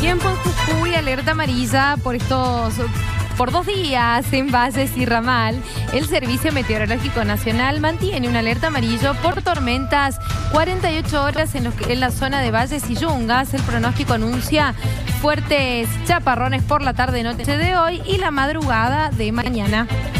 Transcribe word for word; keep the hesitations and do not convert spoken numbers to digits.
Tiempo en Jujuy, alerta amarilla por estos... Por dos días en Valles y Ramal, el Servicio Meteorológico Nacional mantiene una alerta amarillo por tormentas cuarenta y ocho horas en, los que, en la zona de Valles y Yungas. El pronóstico anuncia fuertes chaparrones por la tarde-noche de hoy y la madrugada de mañana.